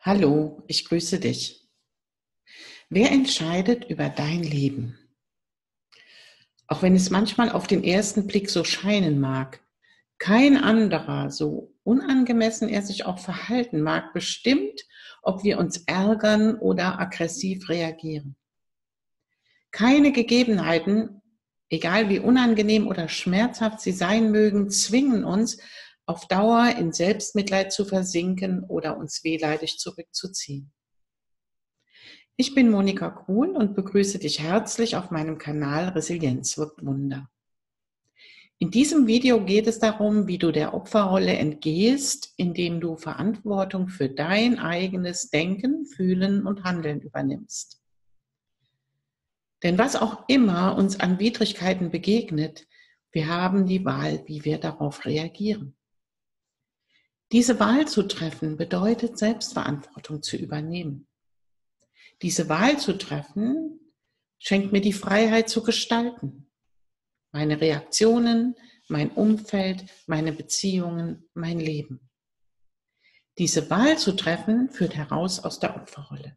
Hallo, ich grüße dich. Wer entscheidet über dein Leben? Auch wenn es manchmal auf den ersten Blick so scheinen mag, kein anderer, so unangemessen er sich auch verhalten mag, bestimmt, ob wir uns ärgern oder aggressiv reagieren. Keine Gegebenheiten, egal wie unangenehm oder schmerzhaft sie sein mögen, zwingen uns, auf Dauer in Selbstmitleid zu versinken oder uns wehleidig zurückzuziehen. Ich bin Monika Kuhn und begrüße dich herzlich auf meinem Kanal Resilienz wirkt Wunder. In diesem Video geht es darum, wie du der Opferrolle entgehst, indem du Verantwortung für dein eigenes Denken, Fühlen und Handeln übernimmst. Denn was auch immer uns an Widrigkeiten begegnet, wir haben die Wahl, wie wir darauf reagieren. Diese Wahl zu treffen bedeutet, Selbstverantwortung zu übernehmen. Diese Wahl zu treffen, schenkt mir die Freiheit zu gestalten. Meine Reaktionen, mein Umfeld, meine Beziehungen, mein Leben. Diese Wahl zu treffen, führt heraus aus der Opferrolle.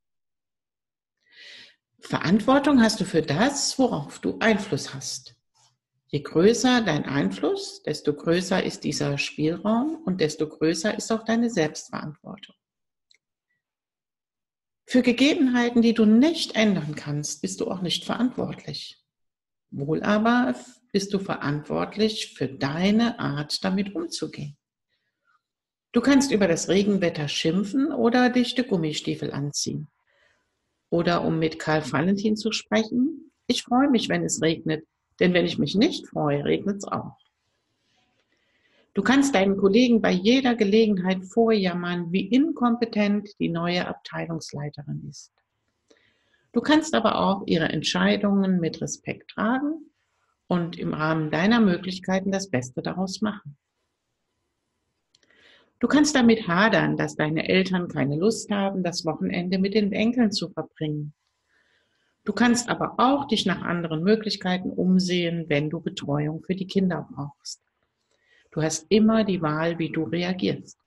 Verantwortung hast du für das, worauf du Einfluss hast. Je größer dein Einfluss, desto größer ist dieser Spielraum und desto größer ist auch deine Selbstverantwortung. Für Gegebenheiten, die du nicht ändern kannst, bist du auch nicht verantwortlich. Wohl aber bist du verantwortlich für deine Art, damit umzugehen. Du kannst über das Regenwetter schimpfen oder dichte Gummistiefel anziehen. Oder um mit Karl Valentin zu sprechen, ich freue mich, wenn es regnet, denn wenn ich mich nicht freue, regnet es auch. Du kannst deinen Kollegen bei jeder Gelegenheit vorjammern, wie inkompetent die neue Abteilungsleiterin ist. Du kannst aber auch ihre Entscheidungen mit Respekt tragen und im Rahmen deiner Möglichkeiten das Beste daraus machen. Du kannst damit hadern, dass deine Eltern keine Lust haben, das Wochenende mit den Enkeln zu verbringen. Du kannst aber auch dich nach anderen Möglichkeiten umsehen, wenn du Betreuung für die Kinder brauchst. Du hast immer die Wahl, wie du reagierst.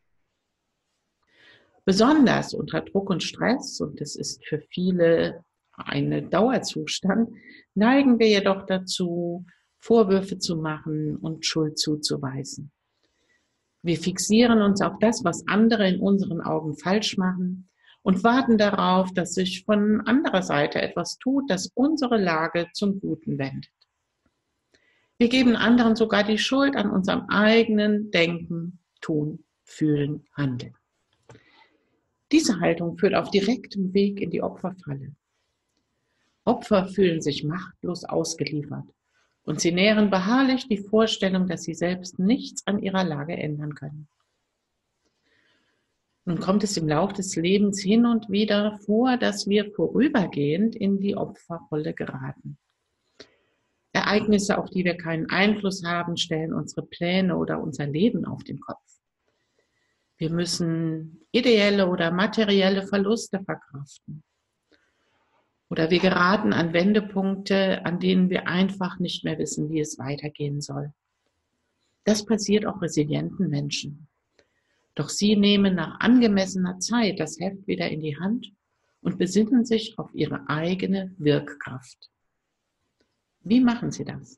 Besonders unter Druck und Stress, und es ist für viele ein Dauerzustand, neigen wir jedoch dazu, Vorwürfe zu machen und Schuld zuzuweisen. Wir fixieren uns auf das, was andere in unseren Augen falsch machen und warten darauf, dass sich von anderer Seite etwas tut, das unsere Lage zum Guten wendet. Wir geben anderen sogar die Schuld an unserem eigenen Denken, Tun, Fühlen, Handeln. Diese Haltung führt auf direktem Weg in die Opferfalle. Opfer fühlen sich machtlos ausgeliefert und sie nähren beharrlich die Vorstellung, dass sie selbst nichts an ihrer Lage ändern können. Nun kommt es im Lauf des Lebens hin und wieder vor, dass wir vorübergehend in die Opferrolle geraten. Ereignisse, auf die wir keinen Einfluss haben, stellen unsere Pläne oder unser Leben auf den Kopf. Wir müssen ideelle oder materielle Verluste verkraften. Oder wir geraten an Wendepunkte, an denen wir einfach nicht mehr wissen, wie es weitergehen soll. Das passiert auch resilienten Menschen. Doch sie nehmen nach angemessener Zeit das Heft wieder in die Hand und besinnen sich auf ihre eigene Wirkkraft. Wie machen sie das?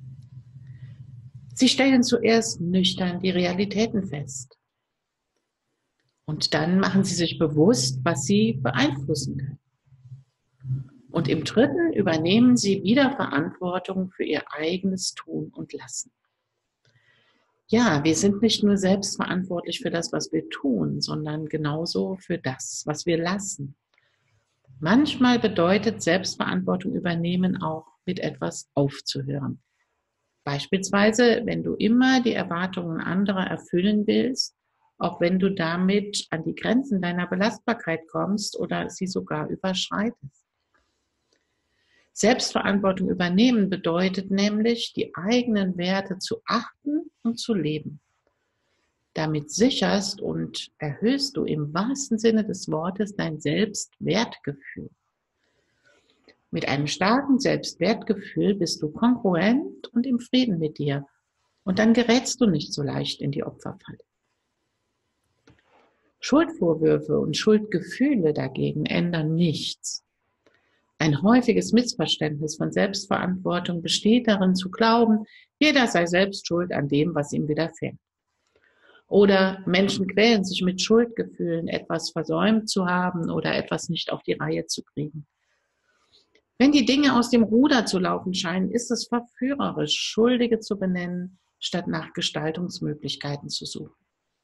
Sie stellen zuerst nüchtern die Realitäten fest. Und dann machen sie sich bewusst, was sie beeinflussen können. Und im dritten übernehmen sie wieder Verantwortung für ihr eigenes Tun und Lassen. Ja, wir sind nicht nur selbst verantwortlich für das, was wir tun, sondern genauso für das, was wir lassen. Manchmal bedeutet Selbstverantwortung übernehmen auch, mit etwas aufzuhören. Beispielsweise, wenn du immer die Erwartungen anderer erfüllen willst, auch wenn du damit an die Grenzen deiner Belastbarkeit kommst oder sie sogar überschreitest. Selbstverantwortung übernehmen bedeutet nämlich, die eigenen Werte zu achten und zu leben. Damit sicherst und erhöhst du im wahrsten Sinne des Wortes dein Selbstwertgefühl. Mit einem starken Selbstwertgefühl bist du kongruent und im Frieden mit dir. Und dann gerätst du nicht so leicht in die Opferfalle. Schuldvorwürfe und Schuldgefühle dagegen ändern nichts. Ein häufiges Missverständnis von Selbstverantwortung besteht darin zu glauben, jeder sei selbst schuld an dem, was ihm widerfährt. Oder Menschen quälen sich mit Schuldgefühlen, etwas versäumt zu haben oder etwas nicht auf die Reihe zu kriegen. Wenn die Dinge aus dem Ruder zu laufen scheinen, ist es verführerisch, Schuldige zu benennen, statt nach Gestaltungsmöglichkeiten zu suchen.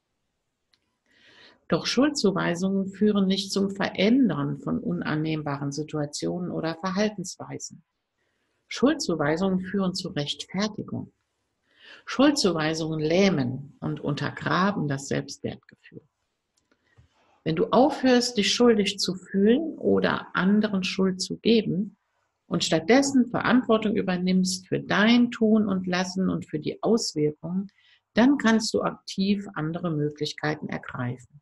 Doch Schuldzuweisungen führen nicht zum Verändern von unannehmbaren Situationen oder Verhaltensweisen. Schuldzuweisungen führen zu Rechtfertigung. Schuldzuweisungen lähmen und untergraben das Selbstwertgefühl. Wenn du aufhörst, dich schuldig zu fühlen oder anderen Schuld zu geben und stattdessen Verantwortung übernimmst für dein Tun und Lassen und für die Auswirkungen, dann kannst du aktiv andere Möglichkeiten ergreifen.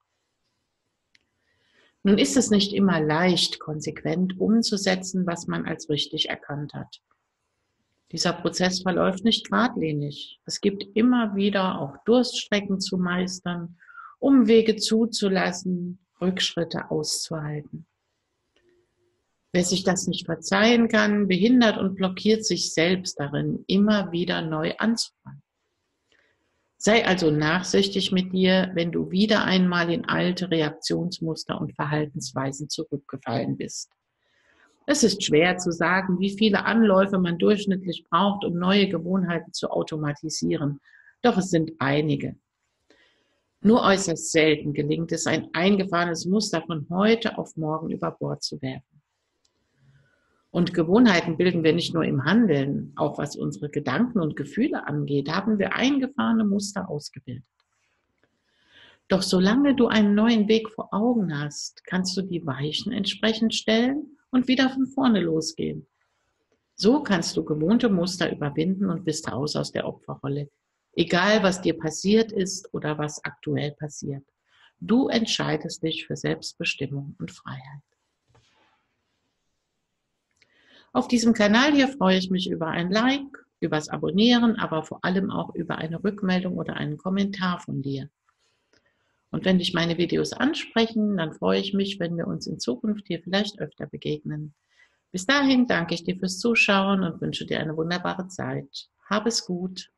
Nun ist es nicht immer leicht, konsequent umzusetzen, was man als richtig erkannt hat. Dieser Prozess verläuft nicht geradlinig. Es gibt immer wieder auch Durststrecken zu meistern, Umwege zuzulassen, Rückschritte auszuhalten. Wer sich das nicht verzeihen kann, behindert und blockiert sich selbst darin, immer wieder neu anzufangen. Sei also nachsichtig mit dir, wenn du wieder einmal in alte Reaktionsmuster und Verhaltensweisen zurückgefallen bist. Es ist schwer zu sagen, wie viele Anläufe man durchschnittlich braucht, um neue Gewohnheiten zu automatisieren. Doch es sind einige. Nur äußerst selten gelingt es, ein eingefahrenes Muster von heute auf morgen über Bord zu werfen. Und Gewohnheiten bilden wir nicht nur im Handeln, auch was unsere Gedanken und Gefühle angeht, haben wir eingefahrene Muster ausgebildet. Doch solange du einen neuen Weg vor Augen hast, kannst du die Weichen entsprechend stellen und wieder von vorne losgehen. So kannst du gewohnte Muster überwinden und bist raus aus der Opferrolle. Egal, was dir passiert ist oder was aktuell passiert. Du entscheidest dich für Selbstbestimmung und Freiheit. Auf diesem Kanal hier freue ich mich über ein Like, übers Abonnieren, aber vor allem auch über eine Rückmeldung oder einen Kommentar von dir. Und wenn dich meine Videos ansprechen, dann freue ich mich, wenn wir uns in Zukunft hier vielleicht öfter begegnen. Bis dahin danke ich dir fürs Zuschauen und wünsche dir eine wunderbare Zeit. Hab es gut.